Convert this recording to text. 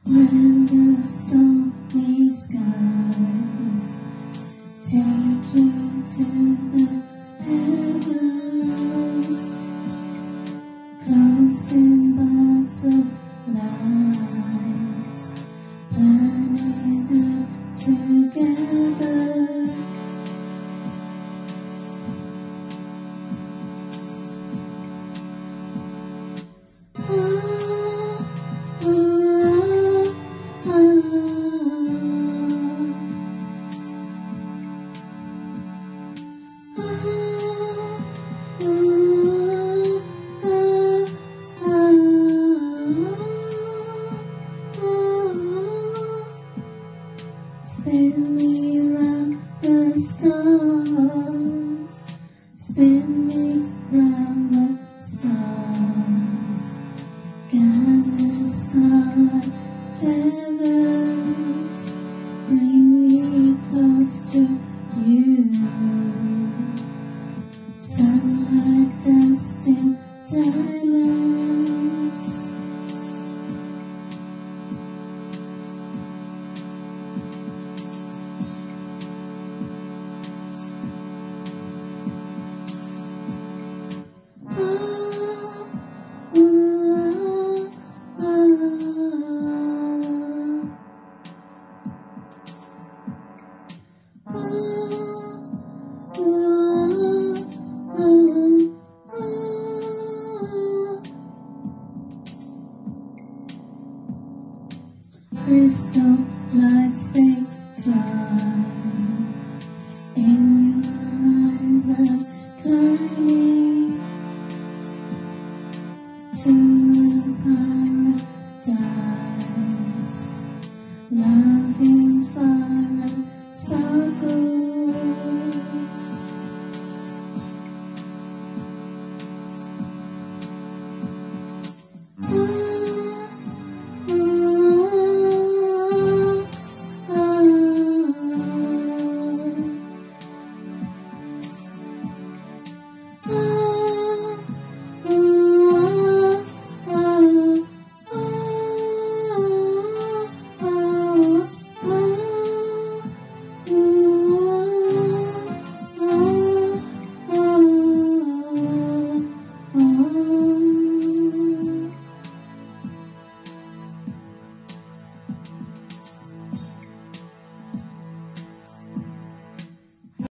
When the stormy skies take you to the heavens, close in box of light, planet Earth together. Spin me round the stars, spin me round the stars, gather starlight feathers, bring me close to you, sunlight dust in diamonds. Crystal lights they fly in your eyes.